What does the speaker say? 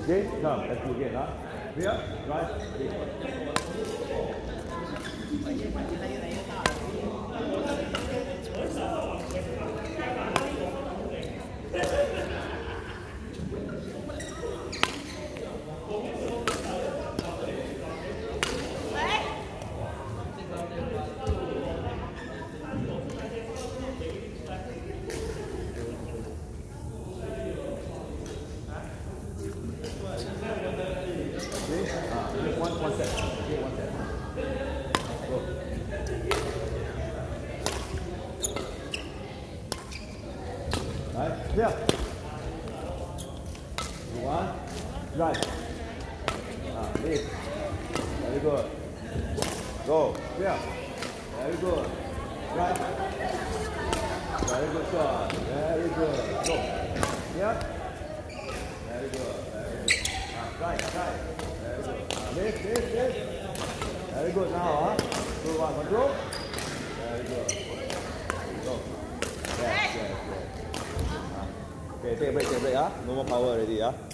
Okay, come, let's do again, huh? Here, right, here. One set. Okay, one set. Go. Right, here. One. Right. Lead. Very good. Go. Here. Very good. Right. Very good shot. Very good. Go. Here. Very good. Very good. Right. Very good. This. Very good now, huh? Good one, control. Very good. Go. Yes. Okay, take a break, huh? No more power already, huh?